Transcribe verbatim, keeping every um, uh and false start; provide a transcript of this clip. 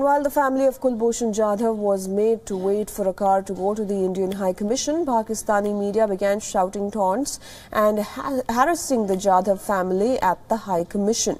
While the family of Kulbhushan Jadhav was made to wait for a car to go to the Indian High Commission, Pakistani media began shouting taunts and ha harassing the Jadhav family at the High Commission.